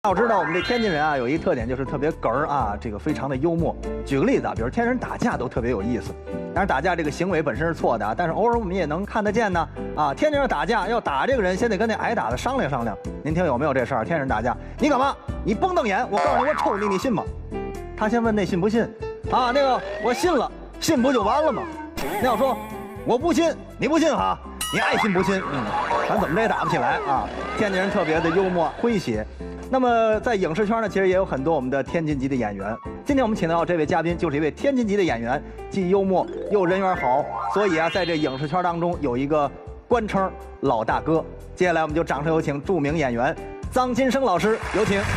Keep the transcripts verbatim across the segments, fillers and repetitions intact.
要知道我们这天津人啊，有一特点就是特别哏儿啊，这个非常的幽默。举个例子啊，比如天津人打架都特别有意思。当然打架这个行为本身是错的啊，但是偶尔我们也能看得见呢。啊，天津人打架要打这个人，先得跟那挨打的商量商量。您听有没有这事儿？天津人打架，你干嘛？你甭瞪眼，我告诉你，我抽你，你信吗？他先问那信不信？啊，那个我信了，信不就完了吗？那要说我不信，你不信哈？你爱信不信？嗯，咱怎么着也打不起来啊！天津人特别的幽默诙谐。那么在影视圈呢，其实也有很多我们的天津籍的演员。今天我们请到这位嘉宾就是一位天津籍的演员，既幽默又人缘好，所以啊，在这影视圈当中有一个官称“老大哥”。接下来我们就掌声有请著名演员臧金生老师，有请。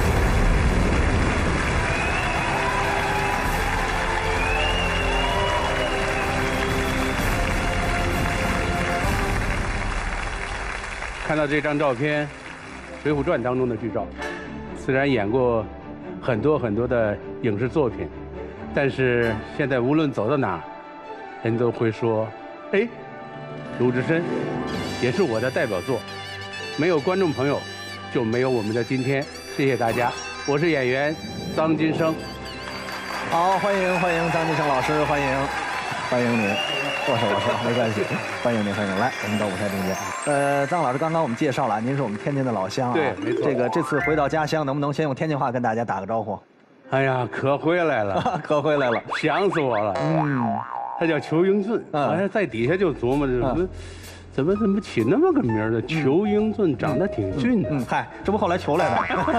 看到这张照片，《水浒传》当中的剧照，虽然演过很多很多的影视作品，但是现在无论走到哪，人都会说：“哎，鲁智深也是我的代表作。”没有观众朋友，就没有我们的今天。谢谢大家，我是演员臧金生。 好，欢迎欢迎臧金生老师，欢迎欢迎您。握手握手，没关系，欢迎您，欢迎您。来，我们到舞台中间。呃，臧老师，刚刚我们介绍了，您是我们天津的老乡啊。 对，没错。 这个这次回到家乡，能不能先用天津话跟大家打个招呼？ 哎呀，可回来了， 可回来了， 想死我了。嗯，他叫裘英俊，我还在底下就琢磨着怎么。怎么怎么起那么个名儿呢？裘英俊长得挺俊的。 嗯，嗨，这不后来求来的。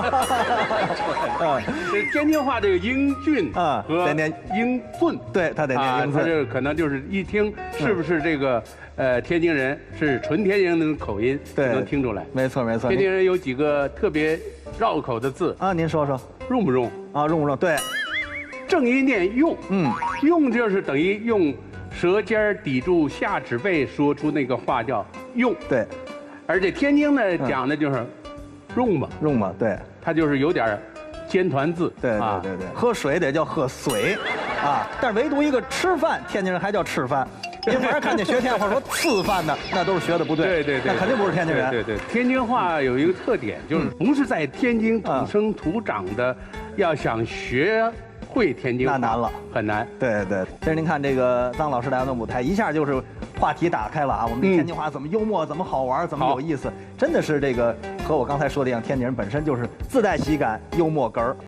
嗯，这天津话这个英俊啊和英俊， 对他得念英俊。 他这可能就是一听是不是这个呃天津人是纯天津人的口音，对，能听出来。 没错没错。 天津人有几个特别绕口的字啊，您说说。 用不用啊？用不用？对， 正音念用， 嗯， 用就是等于用。舌尖抵住下齿背，说出那个话叫用。对，而这天津呢讲的就是用嘛， 用嘛，对， 它就是有点尖团字。 对对对对，喝水得叫喝水，啊，但是唯独一个吃饭，天津人还叫吃饭。您反正看见学天津话说吃饭的，那都是学的不对。 对对对， 那肯定不是天津人。 对对，天津话有一个特点，就是不是在天津土生土长的，要想学。会天津话那难了， 很难。 对对，其实您看这个臧老师来到舞台，一下就是话题打开了啊。我们的天津话怎么幽默，怎么好玩，怎么有意思，真的是这个和我刚才说的一样，天津人本身就是自带喜感、幽默哏儿。